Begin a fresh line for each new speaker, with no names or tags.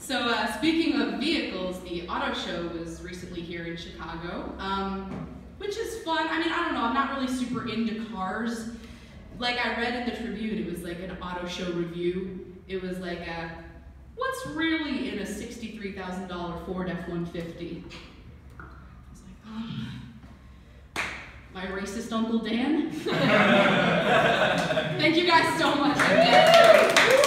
Speaking of vehicles, the auto show was recently here in Chicago, which is fun. I mean, I don't know, I'm not really super into cars. Like I read in the Tribune, it was like an auto show review. It was like, what's really in a $63,000 Ford F-150? I was like, my racist Uncle Dan? Thank you guys so much.